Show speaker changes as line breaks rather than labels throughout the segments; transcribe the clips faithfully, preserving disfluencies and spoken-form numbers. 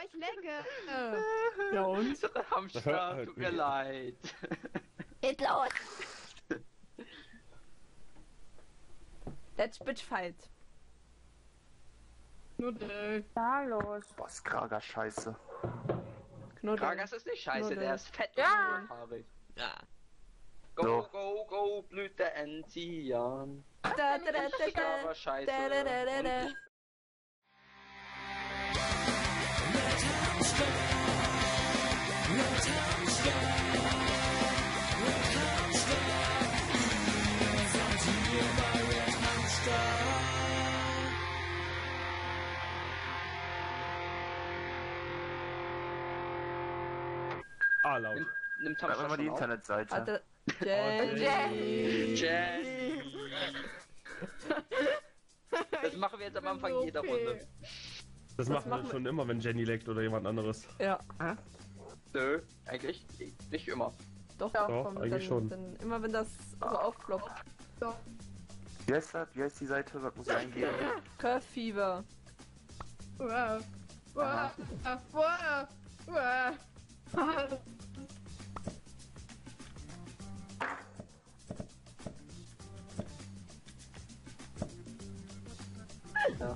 ich lagge.
Ja und?
Hamster, tut mir leid.
Geht los. Let's bitch fight.
Knuddel.
Da los.
Boah, ist Krager scheiße.
Knuddel.
Kragas ist nicht scheiße,
Knuddel.
der ist fett
Ja.
und haarig.
Ja.
Go,
So.
go, go, Blüte Enzian.
Da, da, da, da,
Aber
da.
scheiße.
Da, da, da, da, da.
Und
Ah, laut.
Nimm, nimm
Schreib
Hamster
mal die
schon auf.
Internetseite.
Warte.
Oh,
Jenny.
Jenny. Das machen wir jetzt am Anfang jeder Runde.
Das machen wir
machen
schon immer, wenn Jenny leckt oder jemand anderes.
Ja.
Nö, eigentlich nicht immer.
Doch,
Doch,
komm,
eigentlich
dann,
schon.
Dann, immer wenn das so aufploppt.
Wie heißt das? Wie heißt die Seite? Was muss ich eingeben?
Curve Fever.
Wow. Wow. Wow. Wow.
Ja.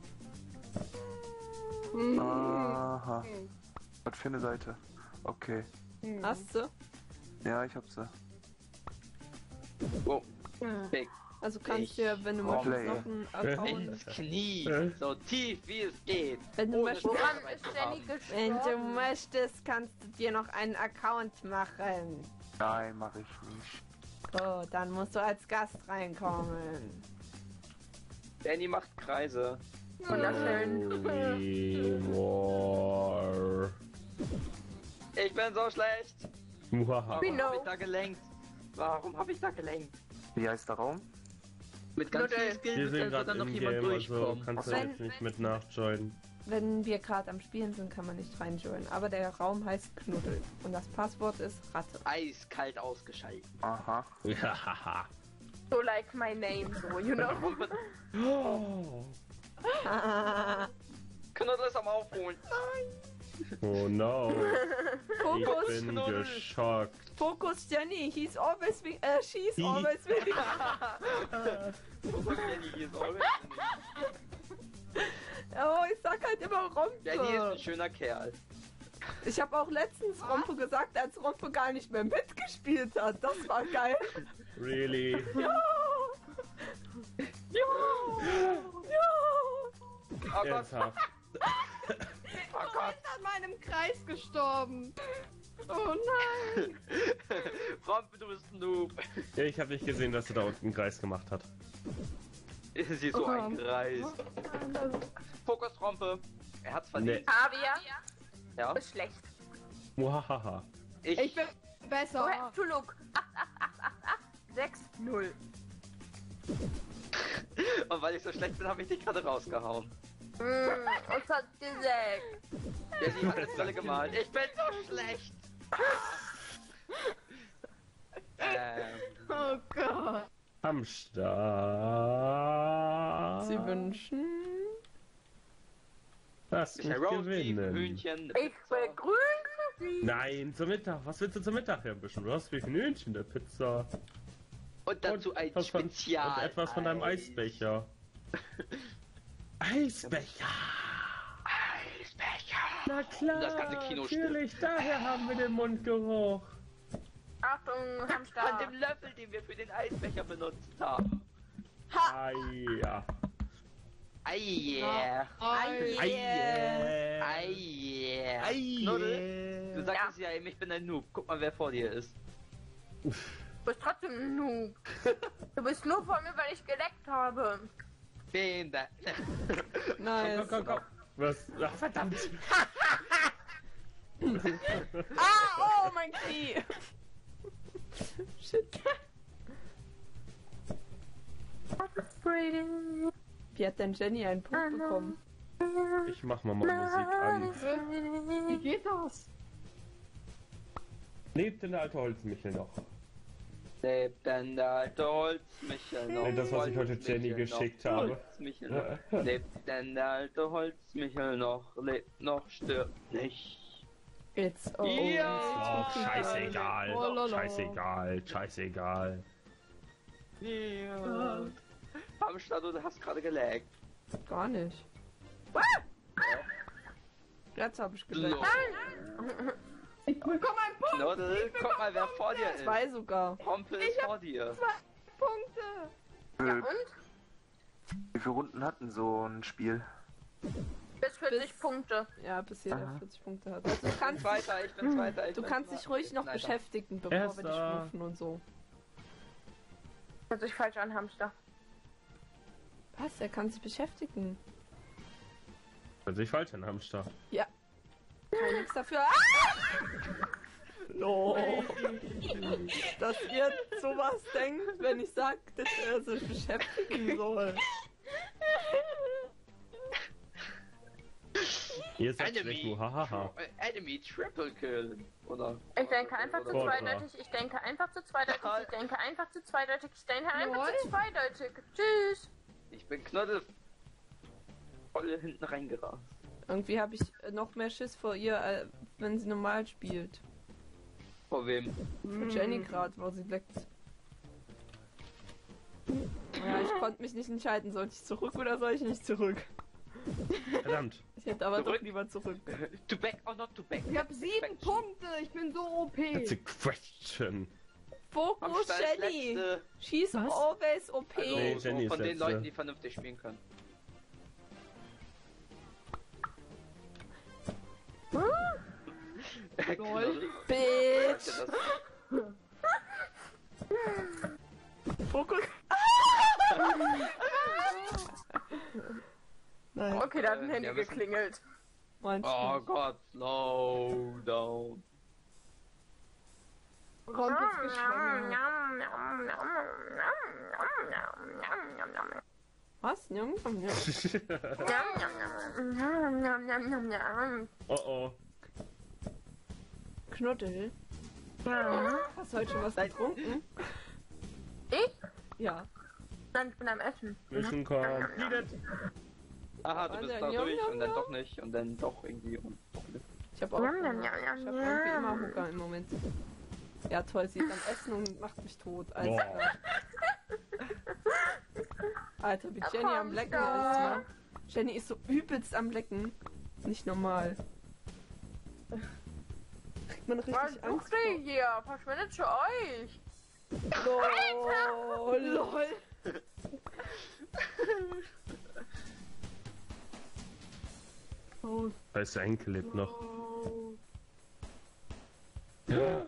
Aha. Was für eine Seite? Okay.
Hast du?
Ja, ich hab sie.
Oh, big.
Also kannst
Ich-
du ja, wenn du
Oh,
möchtest,
Play.
noch einen Account.
Ins Knie.
Äh.
So tief wie es geht.
Wenn du
Ohne
möchtest,
Schmerz zu haben.
wenn du möchtest, kannst du dir noch einen Account machen.
Nein, mache ich nicht.
Oh, dann musst du als Gast reinkommen.
Danny macht Kreise.
Wunderschön.
Holy war.
Ich bin so schlecht.
Muhaha.
Warum
know.
habe ich da gelenkt? Warum habe ich da gelenkt?
Wie heißt der Raum?
Mit ganz viel
Wir
Skill
sind
wird
gerade
dann noch
im
jemand
Game, also
durchkommen.
kannst du
Wenn-
jetzt nicht mit nachjoinen.
Wenn wir gerade am Spielen sind, kann man nicht reinjoinen. Aber der Raum heißt Knuddel. Und das Passwort ist Ratte.
Eiskalt ausgeschaltet.
Aha.
Ja, haha.
So like my name, so, you know.
Oh.
Knuddel ist am Aufholen.
Oh no.
Fokus,
Ich bin
Knuddel.
geschockt.
Fokus, Jenny. He's always with, äh, she's always with you.
Danny hier ist always.
Oh, ich sag halt immer
Danny ist ein
Rompe.
schöner Kerl.
Ich habe auch letztens Rompe gesagt, als Rompe gar nicht mehr mitgespielt hat. Das war geil.
Really?
Ja. Ja. Ja.
Oh Gott,
Ernsthaft.
oh Gott.
Ist an meinem Kreis gestorben. Oh nein.
Rompe, du bist ein Noob.
Ja, ich habe nicht gesehen, dass du da unten einen Kreis gemacht hat.
Sie ist so ein Kreis. Fokus, Rompe. Er hat's verdient.
Nee.
Avia
Ja.
ist schlecht.
Muhahaha.
Ich,
Ich bin besser.
Oh, have to look. sechs null.
und weil ich so schlecht bin, habe ich dich gerade rausgehauen.
Mm, was hat gesagt?
Danny hat eine Brille gemalt. Ich bin so schlecht. ähm,
Oh Gott.
Am Start.
Sie wünschen.
Lass mich
Michael Rose, ein
gewinnen.
Hühnchen.
Ich begrüße Sie.
Nein, zum Mittag. Was willst du zum Mittag hier ein bisschen? Du hast wie ein Hühnchen der Pizza.
Und dazu ein
etwas von,
Spezial.
und etwas von deinem Eisbecher. Eisbecher!
Eisbecher.
Na klar,
Das ganze Kino stimmt.
natürlich, daher haben wir den Mundgeruch.
Achtung,
Von
Hamster.
dem Löffel, den wir für den Eisbecher benutzt haben.
Ah ja.
Ei, yeah.
Ei.
Ei, yeah.
Ei, yeah.
Ei,
Knuddel, du
yeah.
sagst ja eben, ich bin ein Noob. Guck mal, wer vor dir ist.
Du bist trotzdem ein Noob. Du bist nur vor mir, weil ich geleckt habe.
Wen da?
Nice.
Komm, komm, komm. Was? Ach, verdammt.
Ah, oh, mein Knie. Shit. Wie hat denn Jenny einen Punkt bekommen?
Ich mach mal mal Musik an.
Wie geht das?
Lebt denn der alte Holzmichel noch?
Lebt denn der alte Holzmichel noch?
Nee, das, was ich heute Jenny
Holzmichel
geschickt
noch,
habe.
Holzmichel noch. Lebt denn der alte Holzmichel noch? Lebt noch, stirbt nicht.
It's oh,
Ja.
Ach, scheißegal.
Oh, lala.
Scheißegal. Scheißegal.
Ja. Hamster, du hast gerade gelaggt.
Gar nicht. Jetzt habe ich
So.
gedacht.
Ich bekomme einen Punkt.
Knuddel, guck mal, wer vor dir ist.
Zwei sogar.
Hompel ist vor dir.
Punkte.
Ja,
Wie,
und?
wie viele Runden hatten so ein Spiel?
Bis vierzig Punkte.
Ja, bis jeder
Aha.
vierzig Punkte hat. Also du
Ich bin
kannst,
Zweiter, ich bin Zweiter. Ich
du
bin
kannst
Zweiter.
dich ruhig noch
Nein,
beschäftigen, bevor wir dich
Erster.
rufen und so.
Hört sich falsch an, Hamster.
Was? Er kann sich beschäftigen.
Hört sich falsch an, Hamster.
Kann nichts dafür. Ah! No. Dass ihr sowas denkt, wenn ich sag, dass er sich beschäftigen soll.
Ihr seid
Enemy.
schlecht, du. Hahaha.
Äh, Enemy Triple Kill. Oder?
Ich denke einfach zu
oder-
Oder-
zweideutig, ich denke einfach zu zweideutig, ich denke einfach zu zweideutig, ich denke einfach
Lol.
zu zweideutig. Tschüss.
Ich bin Knuddel. Voll hinten reingerast.
Irgendwie habe ich äh, noch mehr Schiss vor ihr, äh, wenn sie normal spielt.
Vor wem?
Vor Jenny gerade, wo sie leckt. Ja, ich konnte mich nicht entscheiden, soll ich zurück oder soll ich nicht zurück?
Verdammt.
Ich hätte aber
Zurück?
doch lieber zurück.
To back or not to back?
Ich habe sieben Punkte. Ich bin so O
That's a
P.
question.
Fokus,
Hamster ist
Jenny!
letzte.
She's
Was?
always O P.
Also,
Nee,
so
Jenny ist
von den
letzte.
Leuten, die vernünftig spielen können. Knuddel.
Bitch!
Das-
Fokus! Nein,
Okay, da hat ein
Äh,
Handy
ja, wir sind-
geklingelt.
meinst
Oh
du?
Gott, slow down.
Kommt jetzt geschwommen.
Was? Njam, njam.
Oh oh.
Knuddel? Hast du heute schon was getrunken?
Ich?
Ja.
Nein, ich bin am Essen.
Mission completed.
Aha, du
Warte,
bist da
njam,
durch
njam,
und dann
njam.
doch nicht und dann doch irgendwie und doch nicht.
Ich habe auch Hunger. Ich habe irgendwie immer Hunger im Moment. Ja toll, sie ist am Essen und macht mich tot. Alter,
Boah.
Alter wie
Da
Jenny am
kommst
Lecken
du.
ist, ne? Jenny ist so übelst am Lecken. Nicht normal. Kriegt man
Was
richtig Angst
sucht ihr hier? Verschwindet für euch.
vor. Oh, lol. Oh,
Da ist der Enkel lebt noch.
Nein,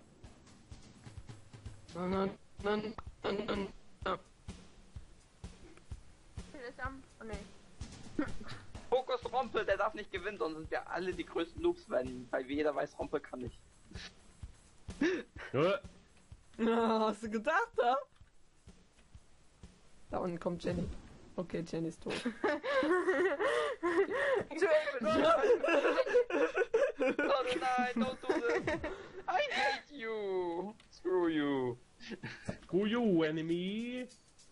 nein, nein, nein, nein.
Ist am. Oh nee.
Fokus Rompel, der darf nicht gewinnen, sonst sind wir alle die größten Noobs, wenn, weil jeder weiß, Rompel kann nicht.
Ja.
Na, hast du gedacht, da? Da unten kommt Jenny. Okay, Jenny ist tot.
Oh nein, don't do this. I hate you. Screw you.
Screw you, enemy.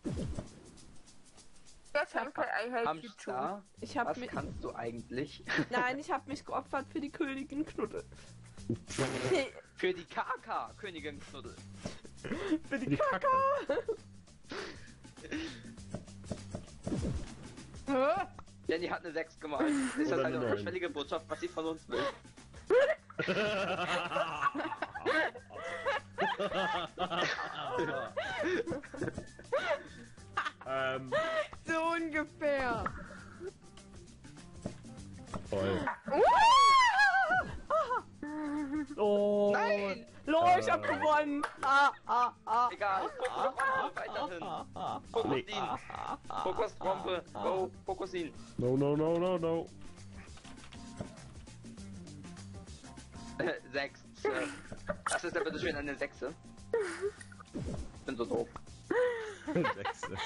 Jetzt Henkel, I hate you too.
Hamster,
Ich hab
was
mich.
kannst du eigentlich?
Nein, ich hab mich geopfert für die Königin Knuddel.
Für die K K, Königin Knuddel.
Für die
Die Kacke.
Jenny hat eine sechs gemalt. Ist das
Oder
eine
eine neun.
unterschwellige Botschaft, was sie von uns will?
ähm,
So ungefähr.
voll.
Oh.
Nein!
Lol, ich hab gewonnen. Ah, ah, ah.
Egal, Fokus Rompe, weiterhin. Fokus
Nee.
ihn. Fokus Rompe, go, Fokus ihn.
No, no, no, no, no.
Äh, Sechs. Äh, Das ist ja bitte schön eine Sechse. Ich bin so doof.
Sechste.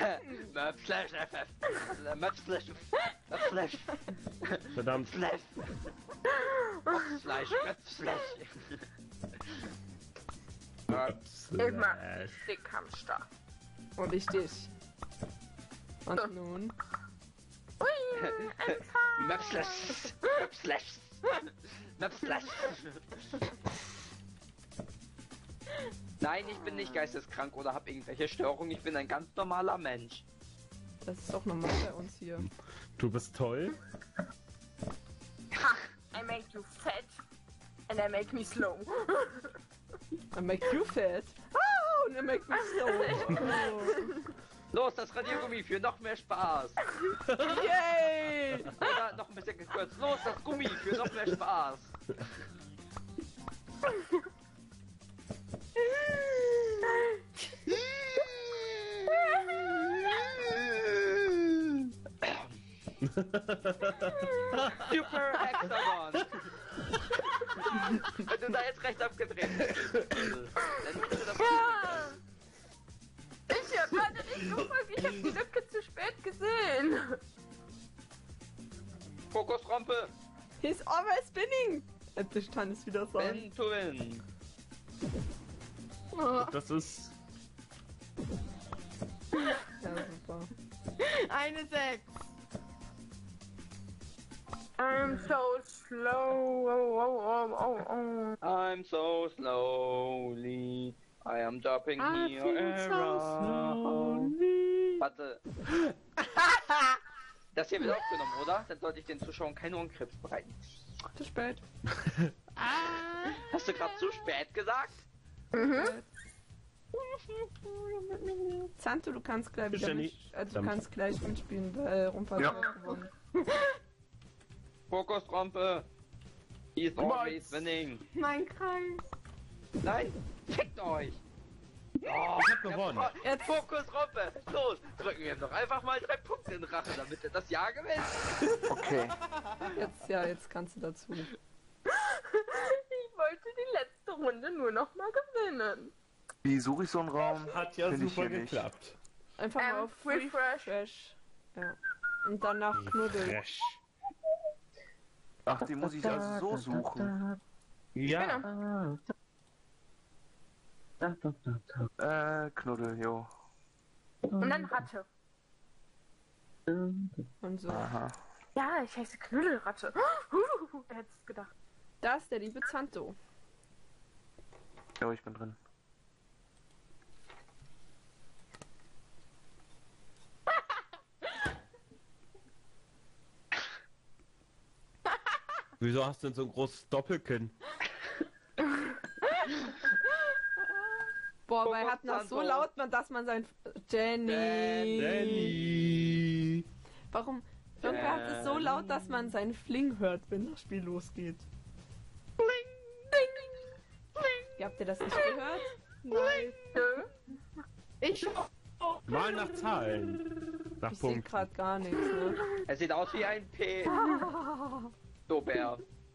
Möpflash, Möpflash, Möpflash,
Verdammt.
Flash, Fleisch, Möpflash.
Immer
Slash.
Dickhamster.
Und ich dich. Und nun?
Ui, ein Pfad.
Möpflash, Möpflash, Möpflash. Nein, ich bin nicht geisteskrank oder habe irgendwelche Störungen. Ich bin ein ganz normaler Mensch.
Das ist auch normal bei uns hier.
Du bist toll.
Ha, I make you fat and I make me slow.
I make you fat. Oh, and I make me slow. Oh.
Los, das Radiergummi für noch mehr Spaß.
Yay!
Oder noch ein bisschen gekürzt. Los, das Gummi für noch mehr Spaß. Super Hexagon. Wenn du da jetzt rechts abgedreht bist, dann musst du das
Ja. Ich hab gerade nicht geguckt, ich hab die Lücke zu spät gesehen.
Fokusrompe.
He's always spinning! Endlich kann es wieder sein.
Ben to win.
Das ist.
Ja, super.
Eine sechs.
I'm so slow. Oh, oh, oh, oh, oh.
I'm so slowly. I am jumping here around. Warte. Das hier wird aufgenommen, oder? Dann sollte ich den Zuschauern keine Ohrenkrebs bereiten.
Zu spät.
Hast du gerade zu spät gesagt?
Santo, du kannst gleich
Ist
wieder
ja
mit,
nicht-
äh, du
Verdammt.
kannst gleich mitspielen, weil Rumpel
Ja.
hat gewonnen.
Fokusrompe. He's always winning.
Mein Kreis.
Nein, fickt euch. Oh,
Ich hab gewonnen.
Jetzt Fokusrompe. Los, drücken wir ihm doch einfach mal drei Punkte in den Rachen, damit er das Jahr gewinnt.
Okay.
Jetzt, ja, jetzt kannst du dazu.
Ich wollte die letzte Runde nur noch mal gewinnen.
Wie suche ich so einen Raum?
Hat ja
Find ich
super
hier nicht.
geklappt.
Einfach mal
Ähm,
auf Free
Refresh.
Fresh. Ja. Und danach Knuddel.
Fresh.
Ach, die muss ich also so suchen.
Ja.
Genau.
Äh, Knuddel, jo.
Und dann Ratte.
Und so.
Aha.
Ja, ich heiße Knuddelratte. Huh, wer hätte es gedacht?
Da ist der liebe Santo.
Jo, ich bin drin.
Wieso hast du denn so ein großes Doppelkinn?
Boah, bei
Fokus,
hat das so
Santo.
laut, man, dass man sein... Jenny.
Danny.
Warum? Irgendwer hat es so laut, dass man seinen Fling hört, wenn das Spiel losgeht. Ja, habt ihr das nicht gehört?
Nein.
Nö.
Ich.
Mal nach Zahlen. Nach
Ich sehe
Punkten.
gerade gar nichts, ne?
Er sieht aus wie ein P. Dobär.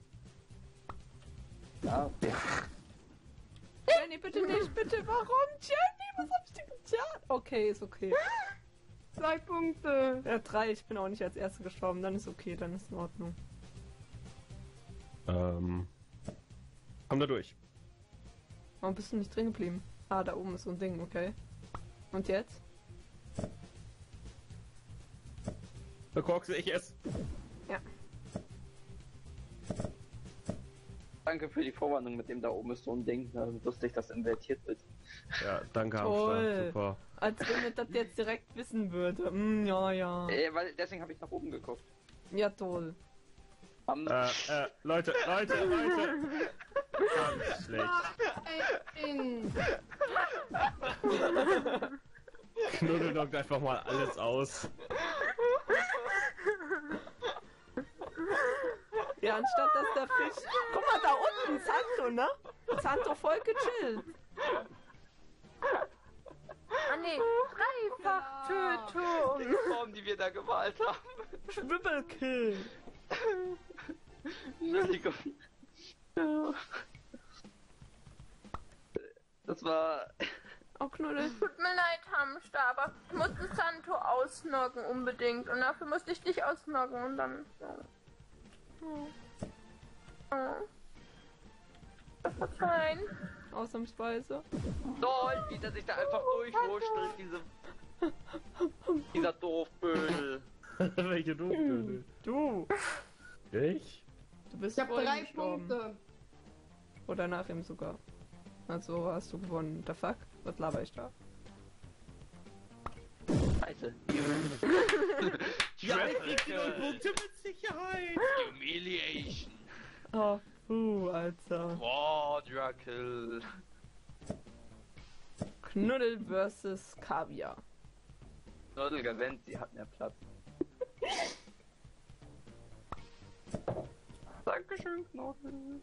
Ja.
Jenny, bitte nicht, bitte. Warum? Jenny, was hab ich denn getan? Okay, ist okay.
Zwei Punkte.
Ja, drei. Ich bin auch nicht als Erste gestorben. Dann ist okay, dann ist in Ordnung.
Ähm. Komm da durch.
Warum bist du nicht drin geblieben? Ah, da oben ist so ein Ding, okay. Und jetzt?
Da korkse ich es.
Ja.
Danke für die Vorwarnung mit dem da oben ist so ein Ding. Da wusste ich, dass invertiert wird.
Ja, danke,
Toll.
Hamster. Super.
Als wenn ich das jetzt direkt wissen würde. Mm, ja, ja.
Äh, weil deswegen habe ich nach oben geguckt.
Ja, toll.
Am
Äh, äh, Leute, Leute, Leute. Ganz schlecht.
Ein.
Knuddel doch einfach mal alles aus.
Ja, anstatt dass der Fisch... Guck mal, da unten, Santo, ne? Santo voll gechillt.
Ah nee, Dreifach-Tötung.
die Form, die wir da gemalt haben.
Triple-Kill.
Entschuldigung. Das war
Oh, Knuddel.
Tut mir leid, Hamster, aber ich musste Santo ausnocken unbedingt. Und dafür musste ich dich ausnocken und dann... Oh. Oh. Verzeihen.
Ausnahmsweise.
Lol, wie der sich da einfach durchwurschtelt, diese... Dieser Doofbödel.
Welche Doof?
Du.
Ich?
Du bist
Ich habe
vor ihm
drei
gestorben.
Punkte.
Oder nach ihm sogar. Also hast du gewonnen. The fuck? Was laber ich da?
Scheiße.
Ja, ich krieg die neun Punkte mit Sicherheit.
Humiliation.
Oh, puh, Alter.
Quadruple.
Knuddel versus Kaviar.
Nordel gewinnt, sie hat mehr Platz. Dankeschön, Knuddel.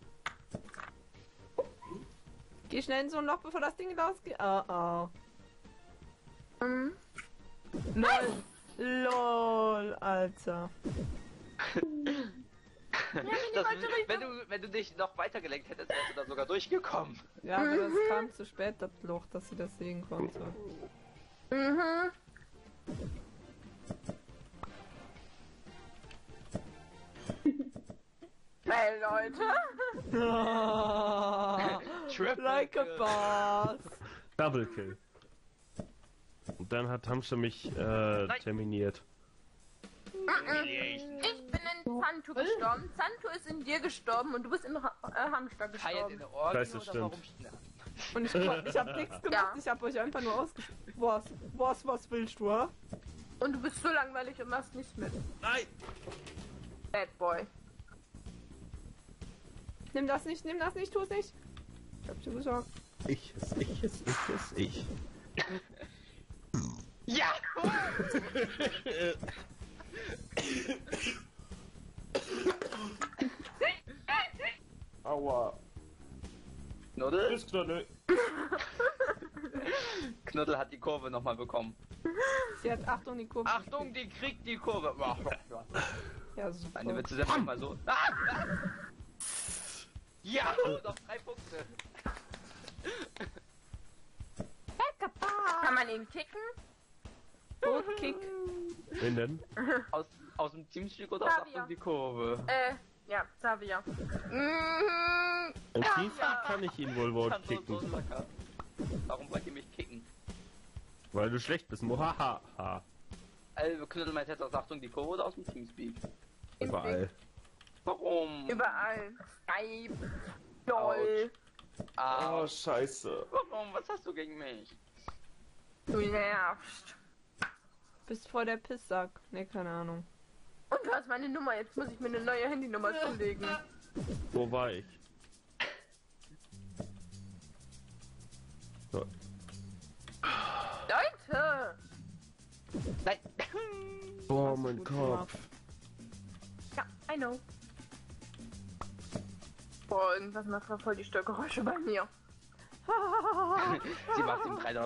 Geh schnell in so ein Loch, bevor das Ding rausgeht. Oh, oh.
Mhm.
Lol. Lol, Alter.
Das, wenn, du, wenn du dich noch weiter gelenkt hättest, wärst du da sogar durchgekommen.
Ja, aber das kam zu spät, das Loch, dass sie das sehen konnte.
Mhm. Hey, Leute.
Triple
Like a
kill.
boss.
Double Kill. Und dann hat Hamster mich äh, terminiert.
Humiliation.
Ich bin in Santo gestorben. Santo ist in dir gestorben und du bist in ha äh, Hamster
Feiert
gestorben.
in der Orgel
Scheiße,
oder
stimmt.
warum schnell?
Und ich, ich hab nichts gemacht,
Ja.
ich hab euch einfach nur ausgespielt. Was, was, was willst du, ha?
Und du bist so langweilig und machst nichts mit.
Nein!
Bad Boy.
Nimm das nicht, nimm das nicht, tu es nicht. Ich hab dir gesagt.
Ich es, ich es, ich es, ich.
Ja!
Aua.
Knuddel?
Tschüss, Knuddel.
Knuddel hat die Kurve nochmal bekommen.
Sie hat Achtung, die Kurve.
Achtung, die kriegt die Kurve.
Ja, super.
Meine Witze sind manchmal so. Ah, ah. Ja, noch drei Punkte.
Kann man ihn kicken?
Bootkick.
Wen denn?
Aus, aus dem Teamstück oder aus
Xavier.
Achtung die Kurve?
Äh, ja, Xavier. Mhm.
Im
Ja,
Teamspeak
ja.
kann ich ihn wohl
Ich
wohl
kann so, so
kicken.
locker. Warum wollt ihr mich kicken?
Weil du schlecht bist. Mohaha.
Also, Knuddel meint jetzt aus Achtung die Kurve oder aus dem Teamspeak?
Überall.
Warum?
Überall. Skype. Lol.
Ah,
scheiße.
warum? Was hast du gegen mich?
Du nervst.
Bist vor der Pisssack. Ne, keine Ahnung.
Und du hast meine Nummer. Jetzt muss ich mir eine neue Handynummer zulegen.
Wo war ich? So.
Leute!
Nein!
Boah,
Hast du
mein
gut
Kopf.
Ja, I know. Boah, irgendwas macht da voll die Störgeräusche bei mir.
Sie macht ihm drei.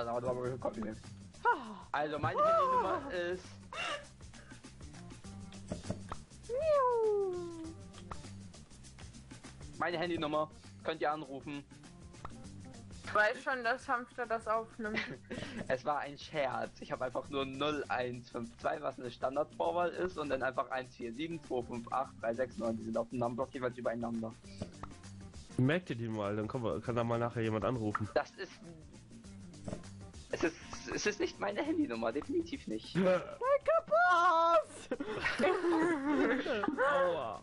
Also, meine Handynummer ist. Meine Handynummer. Könnt ihr anrufen.
Ich weiß schon, dass Hamster das aufnimmt.
Es war ein Scherz. Ich habe einfach nur null eins fünf zwei, was eine Standardvorwahl ist, und dann einfach eins vier sieben zwei fünf acht drei sechs neun. Die sind auf dem Numberblock jeweils übereinander.
Merkt ihr die mal, dann kann, kann da mal nachher jemand anrufen.
Das ist. Es ist. Es ist nicht meine Handynummer, definitiv nicht.
Boss!
Aua.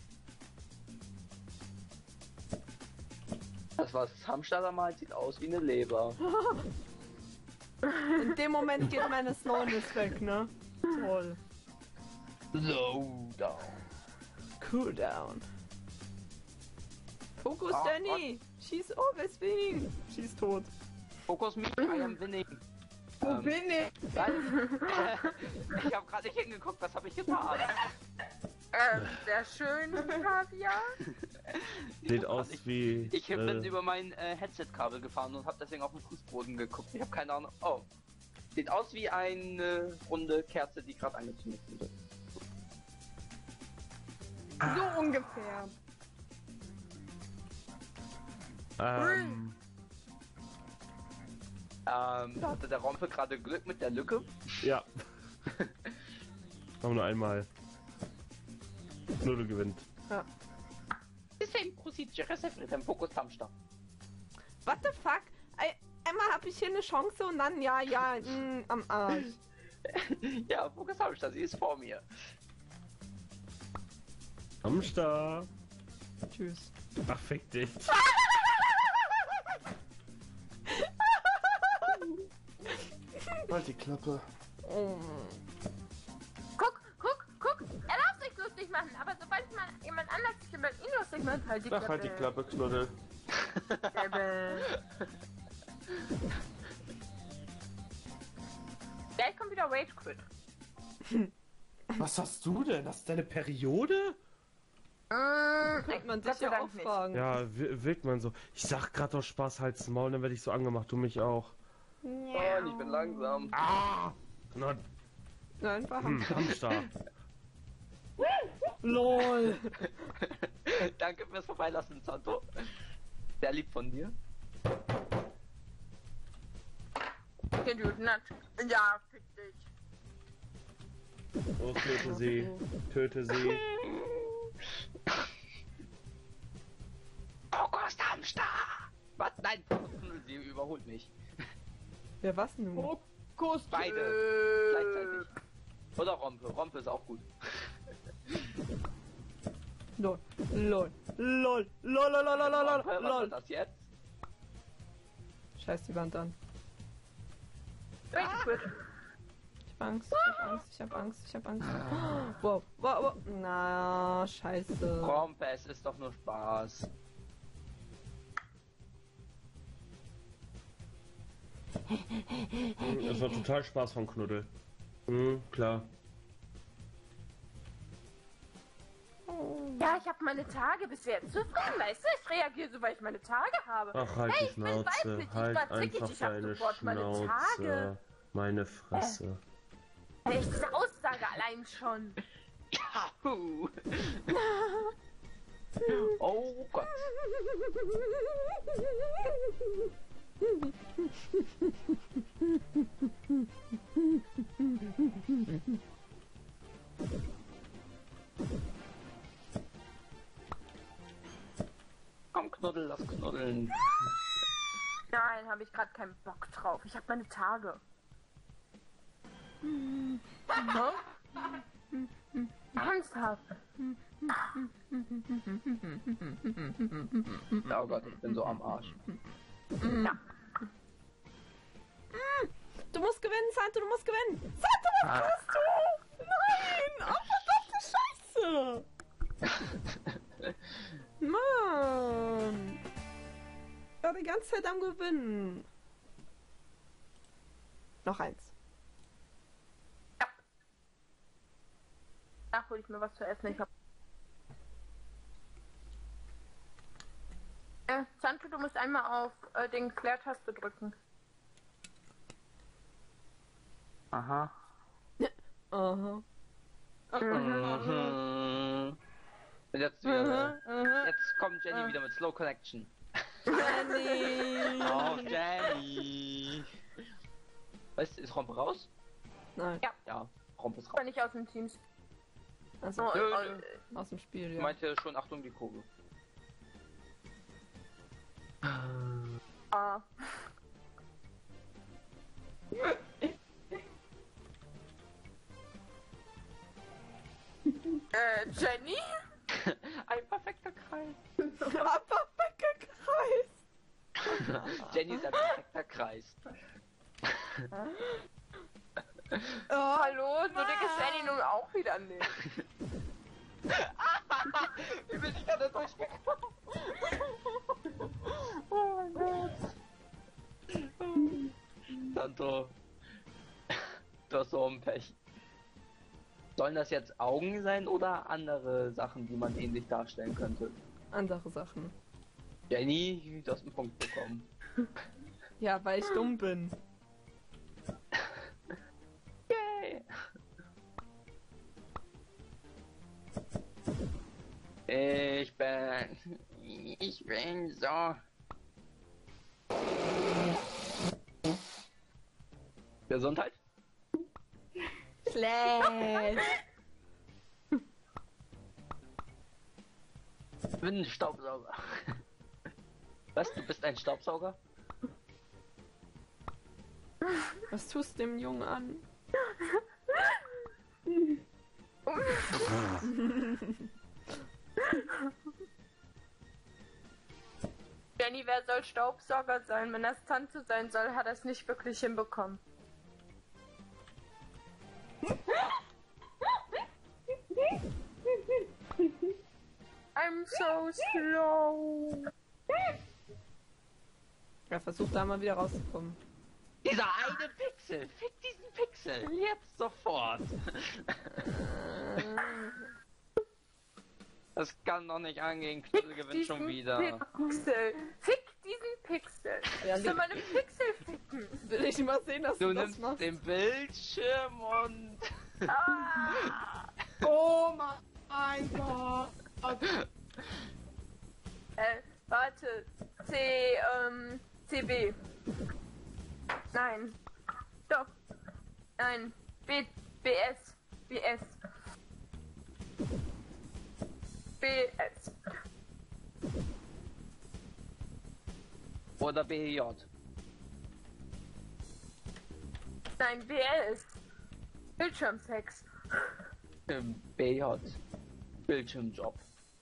Das, was Hamster da malt, sieht aus wie eine Leber.
In dem Moment geht meine Slowness weg, ne? Toll.
Low down.
Cool down. Fokus,
Ah,
Danny! Schieß always winning! Schieß tot.
Focus me, I am winning.
Wo
Ähm,
bin ich?
Nein. Ich habe gerade nicht hingeguckt, was habe ich getan?
Ähm, sehr schön, Kaviar.
Sieht aus wie.
Ich bin
äh,
über mein äh, Headset-Kabel gefahren und habe deswegen auf den Fußboden geguckt. Ich habe keine Ahnung. Oh. Sieht aus wie eine runde Kerze, die gerade angezündet wurde.
So ungefähr.
ähm,
Ähm, da hatte der Rompe gerade Glück mit der Lücke.
Ja. Aber nur einmal. Knuddel gewinnt.
Ja.
Same procedure as every time. Fokus Hamster.
What the fuck? Ei- Einmal habe ich hier eine Chance und dann ja, ja, mh, am Arsch.
Ja, Fokus Hamster, sie ist vor mir.
Hamster.
Tschüss.
Ach, fick dich.
Halt die Klappe.
Oh.
Guck, guck, guck. Er darf sich lustig machen, aber sobald mal jemand anders sich über ihn lustig macht, halt die
Ach,
Klappe.
halt die Klappe, Knuddel.
Gleich kommt wieder Rage Quit.
Was hast du denn? Das ist deine Periode?
Kann man
Gott
sich
sei
ja
Dank
auch
nicht.
fragen.
Ja, wi- wirkt man so. Ich sag grad doch Spaß, halt's Maul, dann werde ich so angemacht. Du mich auch.
Oh, und ich bin langsam.
Ah! Na,
Nein, war
hm,
Hamster.
Hamster.
LOL.
Danke fürs Vorbeilassen, Santo. Sehr lieb von dir.
Can you not? Ja, fick dich.
Los, töte sie. Töte sie.
Fokus Hamster! Was? Nein, sie überholt mich.
Wer was nun?
Kuss.
Beide. Gleichzeitig. Oder Rompe. Rompe ist auch gut.
LOL. LOL. LOL. LOL. LOL. LOL. LOL.
Rompe, was
LOL.
ist das jetzt?
Scheiß die Wand an.
Rage Quit.
Ich hab Angst. Ich hab Angst. Ich hab Angst. Ich hab Angst. Wow. Wow. Wow. Na, scheiße.
Rompe, es ist doch nur Spaß.
Das war total Spaß von Knuddel. Mhm, klar.
Ja, ich habe meine Tage bis jetzt zufrieden, weißt du? Ich reagiere so, weil ich meine Tage habe.
Ach, halt
Hey,
die
ich bin weiblich,
Schnauze.
ich
Halt
war zickig,
einfach
ich hab
deine
sofort meine
Schnauze.
Tage.
Meine Fresse.
Hey, diese Aussage allein schon.
Yahoo! Oh Gott. Komm, Knuddel, lass knuddeln.
Nein, habe ich gerade keinen Bock drauf. Ich habe meine Tage. Hm? Ernsthaft?
Oh Gott, ich bin so am Arsch.
Ja.
Du musst gewinnen, Santo. Du musst gewinnen. Santo, was machst du? Nein. Oh, verdammte Scheiße. Mann. Ich war die ganze Zeit am Gewinnen. Noch eins.
Ach, hol ich mir was zu essen. Ich hab... Äh, Santo, du musst einmal auf äh, den Klärtaste drücken.
Aha.
Aha.
Mhm. Und jetzt wieder. Jetzt kommt Jenny wieder mit Slow Connection.
Jenny.
Oh, Jenny. Weißt du, ist Rompe raus?
Nein.
Ja.
Ja, Rompe ist raus.
Aber nicht aus dem Teams.
Also
Oh,
Nö,
oh,
nö.
äh,
aus dem Spiel,
Ich
ja.
meinte schon, Achtung, die Kugel.
ah. äh, Jenny?
Ein perfekter Kreis.
Perfekter Kreis.
Jenny ist ein perfekter Kreis.
Oh,
Hallo, so dick ist Jenny nun auch wieder nicht.
Wie bin ich da denn durchgekommen? Oh mein Gott. Santo. Du hast so ein Pech. Sollen das jetzt Augen sein oder andere Sachen, die man ähnlich darstellen könnte?
andere Sachen.
Jenny, du hast einen Punkt bekommen.
Ja, weil ich dumm bin.
Yay! Ich bin... Ich bin so... Gesundheit?
Schlecht.
Ich bin ein Staubsauger. Was? Du bist ein Staubsauger?
Was tust du dem Jungen an?
Jenny, wer soll Staubsauger sein? Wenn das Tante sein soll, hat er es nicht wirklich hinbekommen. I'm so slow.
Er versucht da mal wieder rauszukommen.
Dieser eine Pixel! Fick diesen Pixel! Jetzt sofort! Das kann doch nicht angehen. Knüppel gewinnt schon wieder.
Pixel. Fick diesen Pixel.
Ja,
Soll man einen Pixel ficken?
Will ich mal sehen, dass du,
Du
das
nimmst
machst.
den Bildschirm und...
Ah.
Oh mein Gott!
Äh, warte. C, ähm, C B. Nein. Doch. Nein. B, BS. BS. BS.
Oder B J.
Nein, B S. Bildschirmsex.
Ähm, B J. Bildschirmjob.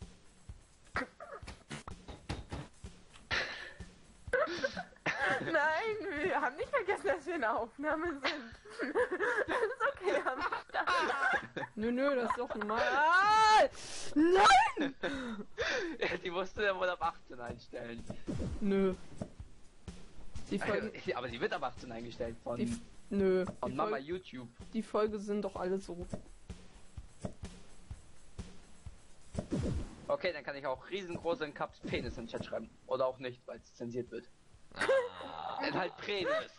Nein, wir haben nicht vergessen, dass wir in der Aufnahme sind. Das ist okay, am Start.
Nö, nö, das ist doch normal. Nein!
Ja, die musste ja wohl ab achtzehn einstellen.
Nö. Die Folge.
Ja, aber die wird ab achtzehn eingestellt von,
Die, nö.
von
Die
Mama
Folge,
YouTube.
die Folge sind doch alle so.
Okay, dann kann ich auch riesengroß in Cups Penis in den Chat schreiben. Oder auch nicht, weil es zensiert wird. Dann halt Penis.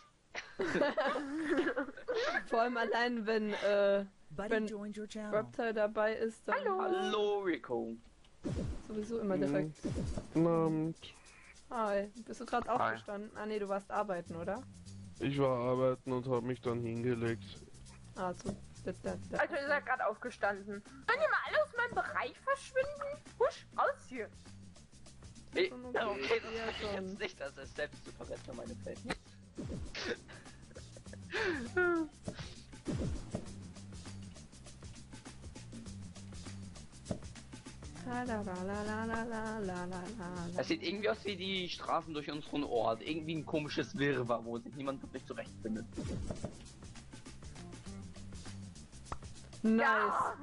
Vor allem allein, wenn, äh,
Buddy
wenn
joined your channel.
Reptile dabei ist, dann
Hallo.
Hallo, Rico.
sowieso immer direkt.
Guten Abend.
Hi, bist du gerade aufgestanden? Ah nee, du warst arbeiten, oder?
Ich war arbeiten und habe mich dann hingelegt.
Ah, so. Das, das, das.
Also ihr seid gerade aufgestanden. Können ihr mal alle aus meinem Bereich verschwinden? Husch, raus hier.
Ich,
schon
okay,
okay.
okay, das
Ja,
sag ich
schon.
jetzt nicht, dass es selbst zu verbessern, meine Fähigkeit.
La, la, la, la, la, la, la, la, la, la.
Es sieht irgendwie aus wie die Straßen durch unseren Ort. Irgendwie ein komisches Wirrwarr, wo sich niemand wirklich zurechtfindet.
Nice.
Ja.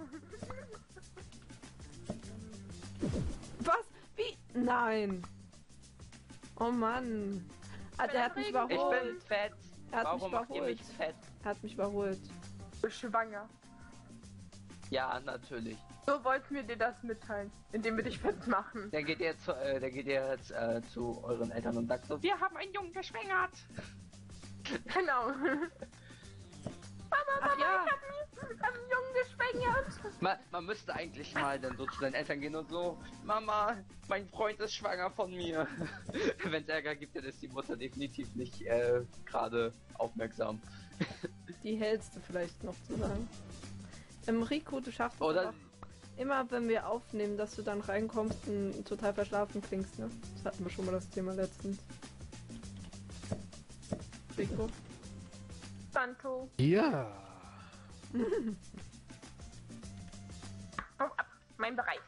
Was? Wie? Nein. Oh Mann. Ah, der hat mich
Ich
überholt.
bin fett.
Er hat mich
Warum macht ihr mich
überholt.
fett?
Er hat mich überholt.
Du bist schwanger.
Ja, natürlich.
So wollten wir dir das mitteilen, indem wir dich fett machen.
Dann geht ihr, zu, äh, dann geht ihr jetzt äh, zu euren Eltern und sagt so, wir haben einen Jungen geschwängert.
Genau. Mama,
Ach
Mama,
ja.
ich hab einen, einen Jungen geschwängert.
Man, man müsste eigentlich mal dann so zu den Eltern gehen und so, Mama, mein Freund ist schwanger von mir. Wenn es Ärger gibt, dann ist die Mutter definitiv nicht äh, gerade aufmerksam.
Die hellste vielleicht noch zu sagen. Ähm, Rico, du schaffst es
Oder
auch immer, wenn wir aufnehmen, dass du dann reinkommst und total verschlafen klingst, ne? Das hatten wir schon mal das Thema letztens. Rico?
Santo.
Ja.
Hau ab, mein Bereich.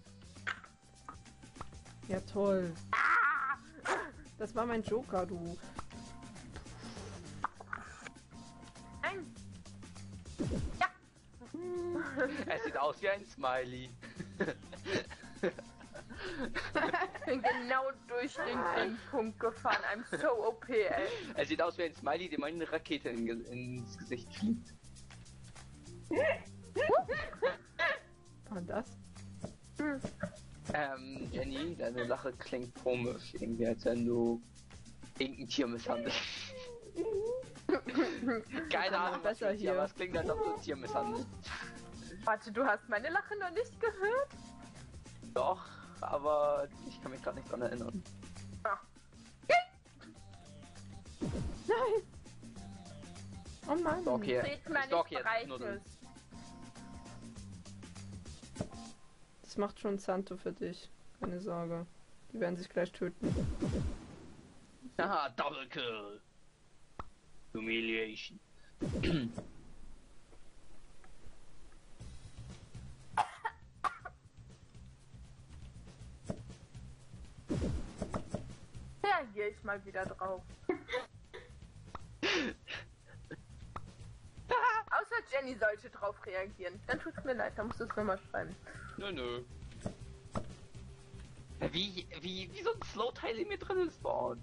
Ja, toll. Das war mein Joker, du.
Nein. Ja.
es sieht aus wie ein Smiley.
Ich bin genau durch den Endpunkt gefahren. I'm so O P, ey.
Es sieht aus wie ein Smiley, dem eine Rakete in, ins Gesicht fliegt.
War das?
Ähm, Jenny, deine Lache klingt komisch. Irgendwie, als wenn du irgendein Tier misshandelst. Keine Ahnung, was
besser
für ein Tier,
hier.
aber es klingt, als ob du ein Tier misshandelst.
Warte, du hast meine Lache noch nicht gehört?
Doch, aber ich kann mich gerade nicht dran erinnern.
Ah.
Nein! Oh Mann.
Stalk hier.
Seht mal
Ich stalk
nicht
jetzt Knuddel.
Breites.
Das macht schon Santo für dich. Keine Sorge. Die werden sich gleich töten.
Haha, Double Kill. Humiliation.
Reagiere ich mal wieder drauf. Außer Jenny sollte drauf reagieren. Dann tut's mir leid, dann musst du es nochmal schreiben.
Nö, nö. Wie, wie, wie so ein Slow-Teil in mir drin ist, Spawn.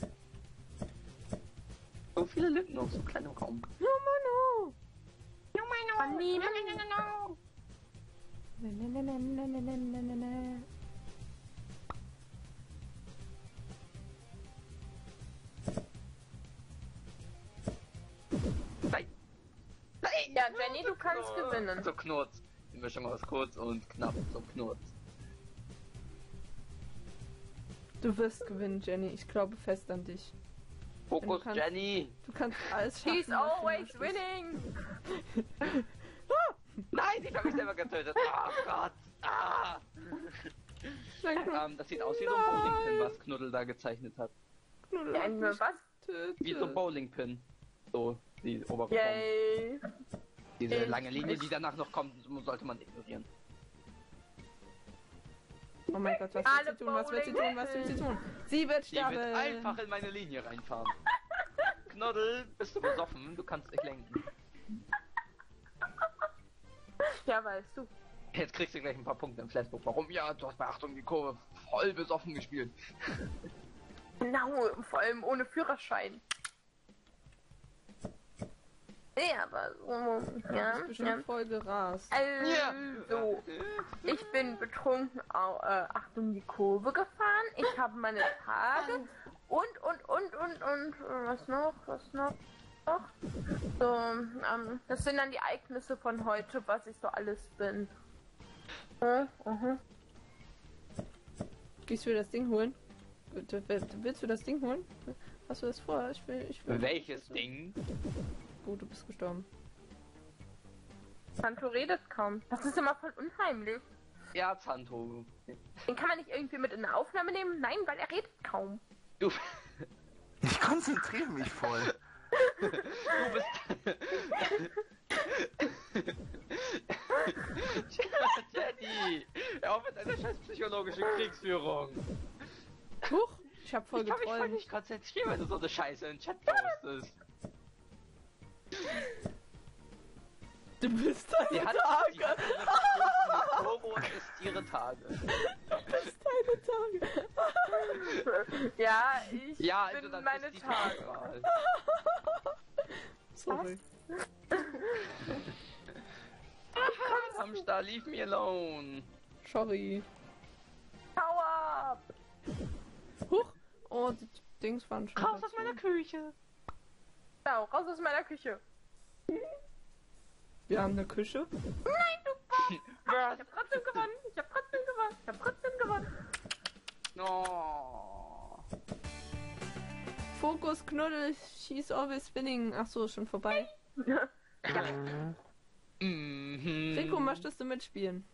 So viele Lippen auf so kleinem Raum.
No, Mano.
No, no, no, no.
Na, na, na, na, na, na, na, na, na.
Nein! Nein!
Ja, Jenny, du kannst
Oh,
gewinnen.
So Knurz. Die Mischung aus kurz und knapp. So Knurz.
Du wirst gewinnen, Jenny. Ich glaube fest an dich.
Fokus,
Du kannst-
Jenny!
Du kannst alles schaffen.
She's
was du
always
möchtest.
winning.
Nein, ich habe mich selber getötet. Ah, Gott! Ah!
Nein, Knuddel.
Ähm, das sieht aus wie so ein Bowlingpin, was Knuddel da gezeichnet hat.
Knuddel
Ja,
hat
nur
mich
was?
getötet.
Wie so ein Bowlingpin. So, die obere Form.
Yay.
Diese
Ich-
lange Linie,
ich-
die danach noch kommt, sollte man ignorieren.
Oh mein Gott, was
Alle
wird sie tun? Was wird sie tun? Was wird sie tun? Sie wird
Die
sterben.
wird einfach in meine Linie reinfahren. Knoddel, bist du besoffen? Du kannst nicht lenken.
Ja, weißt du.
Jetzt kriegst du gleich ein paar Punkte im Flashbook. Warum? Ja, du hast bei Achtung die Kurve voll besoffen gespielt.
Genau, vor allem ohne Führerschein. Nee, aber so,
Du
ja,
bist bestimmt
ja.
voll gerast.
Also, ich bin betrunken, au- äh, Achtung, die Kurve gefahren. Ich habe meine Tage und, und, und, und, und, äh, was noch, was noch, noch. So, ähm, das sind dann die Ereignisse von heute, was ich so alles bin. Äh, mhm.
Gehst du dir das Ding holen? Du- du- Willst du das Ding holen? Hast du das vor? Ich will, ich will.
Welches Ding?
Gut, du bist gestorben.
Santo redet kaum. Das ist immer voll unheimlich.
Ja, Zanto.
Den kann man nicht irgendwie mit in eine Aufnahme nehmen? Nein, weil er redet kaum.
Du,
Ich konzentriere mich voll.
du bist... Jenny! Hör auf mit deiner scheiß psychologischen Kriegsführung.
Huch, ich hab voll
Ich kann mich voll
geträumt.
nicht konzentrieren, wenn du so eine Scheiße in den Chat postest.
Du bist
Die
deine
hat,
Tage.
die hat eine Turbo und isst ihre Tage.
Du bist deine Tage.
Ja, ich
Ja, also
bin
dann
meine
ist die
Tage.
Tageswahl.
Sorry.
Hamster, leave me alone.
Sorry.
Hau ab!
Huch. Oh, die Dings waren schon.
Raus aus
dazu.
meiner Küche.
Genau, raus aus meiner Küche.
Wir haben eine Küche.
Nein, du Bob! Ich hab trotzdem gewonnen. Ich hab trotzdem gewonnen. Ich hab trotzdem gewonnen.
No.
Fokus, Knuddel, she's always winning. Ach so, schon vorbei.
Mhm.
Rico, möchtest du mitspielen?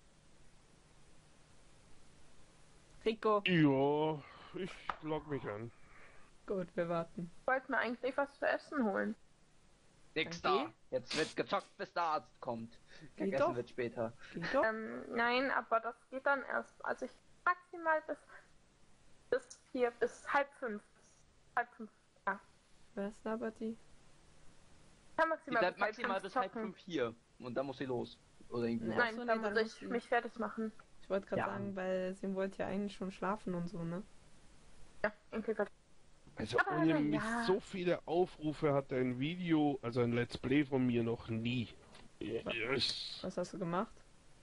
Rico.
Ja, ich log mich an.
Gut, wir warten.
Ich wollte mir eigentlich was zu essen holen.
Nix
Okay.
da. Jetzt wird gezockt, bis der Arzt kommt.
Geht
Gegessen
doch.
wird später.
Geht doch.
Ähm, nein, aber das geht dann erst. Also ich maximal bis bis vier, bis halb fünf. Bis halb fünf. Ja.
Was labert die?
Ich kann
Die
maximal
bleibt
bis halb
maximal
fünf
bis halb
zocken.
fünf hier. Und dann muss sie los. Oder irgendwie.
Ja.
was.
Nein,
Ach so,
dann
nee, dann
muss
muss
ich
sie-
mich fertig machen.
Ich wollte gerade
Ja.
sagen, weil sie wollte ja eigentlich schon schlafen und so, ne?
Ja, irgendwie fertig.
Also
Aber
ohne
na
mich
ja.
so viele Aufrufe hat ein Video, also ein Let's Play von mir noch nie. Yes.
Was hast du gemacht?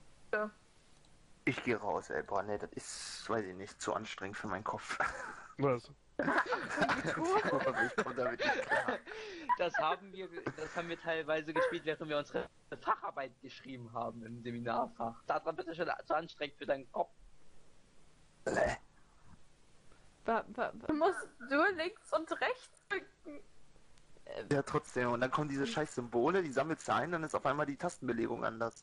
Ich gehe raus, ey. Boah, nee, das ist, weiß ich nicht, zu anstrengend für meinen Kopf.
Was?
ich komme damit nicht klar.
Das haben wir, das haben wir teilweise gespielt, während wir unsere Facharbeit geschrieben haben im Seminarfach. Daran bitte schon zu anstrengend für deinen Kopf.
Bäh.
Wa, wa, wa,
Du musst nur links und rechts drücken.
Ja, trotzdem. Und dann kommen diese scheiß Symbole, die sammelst du ein, dann ist auf einmal die Tastenbelegung anders.